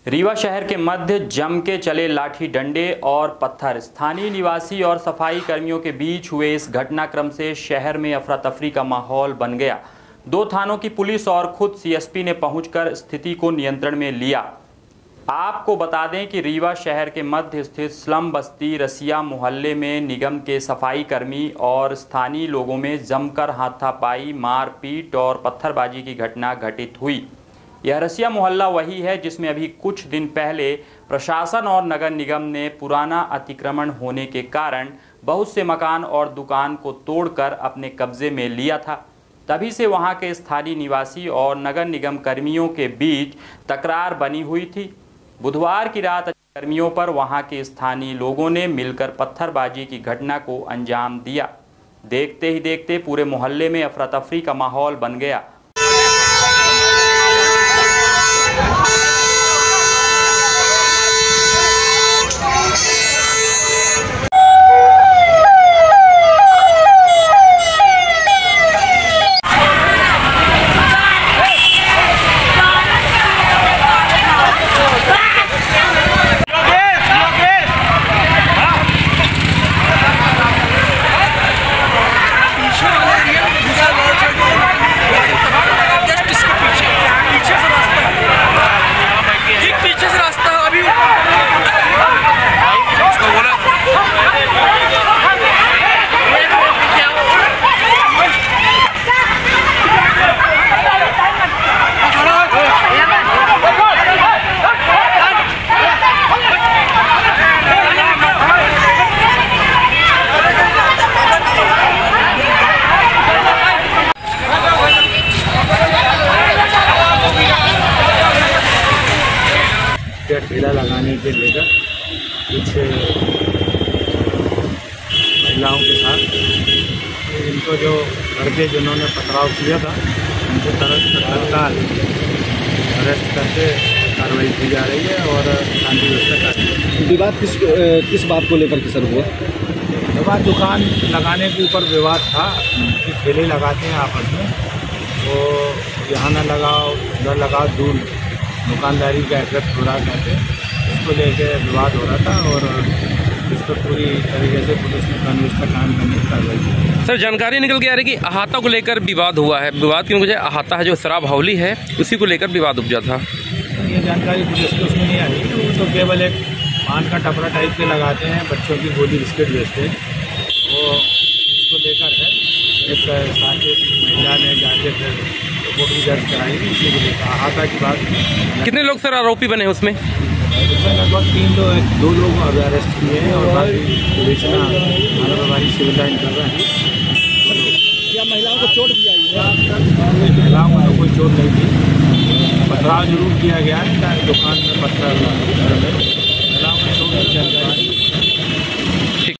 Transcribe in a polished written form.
रीवा शहर के मध्य जम के चले लाठी डंडे और पत्थर। स्थानीय निवासी और सफाई कर्मियों के बीच हुए इस घटनाक्रम से शहर में अफरा तफरी का माहौल बन गया। 2 थानों की पुलिस और खुद सीएसपी ने पहुंचकर स्थिति को नियंत्रण में लिया। आपको बता दें कि रीवा शहर के मध्य स्थित स्लम बस्ती रसिया मोहल्ले में निगम के सफाई कर्मी और स्थानीय लोगों में जमकर हाथापाई, मारपीट और पत्थरबाजी की घटना घटित हुई। यह रसिया मोहल्ला वही है जिसमें अभी कुछ दिन पहले प्रशासन और नगर निगम ने पुराना अतिक्रमण होने के कारण बहुत से मकान और दुकान को तोड़कर अपने कब्जे में लिया था। तभी से वहां के स्थानीय निवासी और नगर निगम कर्मियों के बीच तकरार बनी हुई थी। बुधवार की रात कर्मियों पर वहां के स्थानीय लोगों ने मिलकर पत्थरबाजी की घटना को अंजाम दिया। देखते ही देखते पूरे मोहल्ले में अफरा तफरी का माहौल बन गया। ठेला लगाने के लेकर कुछ महिलाओं के साथ इनको जो लड़के जिन्होंने पथराव किया था उनको तत्काल अरेस्ट करके कार्रवाई की जा रही है और शांति व्यवस्था। विवाद किस बात को लेकर सर हुआ? विवाद दुकान लगाने के ऊपर विवाद था कि ठेले लगाते हैं आपस में, तो यहाँ न लगाओ उधर लगाओ, दूर दुकानदारी का इफेक्ट हो रहा था, इसको लेके विवाद हो रहा था और इस पर पूरी तरीके से पुलिस ने कानून का काम करने की कार्रवाई की। सर, जानकारी निकल के आ रही है कि अहाता को लेकर विवाद हुआ है। विवाद की वजह अहाता है जो शराब हाउली है, उसी को लेकर विवाद उपजा था। ये जानकारी पुलिस को उसमें नहीं आ रही है। वो तो केवल एक पान का टपरा टाइप के लगाते हैं, बच्चों की गोली बिस्किट बेचते हैं, वो इसको लेकर है। एक साथी महिला ने जाके फिर रिपोर्ट भी दर्ज कराई, इसी को लेकर अहाता की बात। कितने लोग सर आरोपी बने उसमें? लगभग 2 लोग अरेस्ट किए हैं और बाकी पुलिस हमारी सिविल लाइन कर रहे हैं। क्या महिलाओं को चोट भी आई है? महिलाओं को कोई चोट नहीं थी, पथराव जरूर किया गया है दुकान में, पत्थर घर में। महिलाओं को चोट नहीं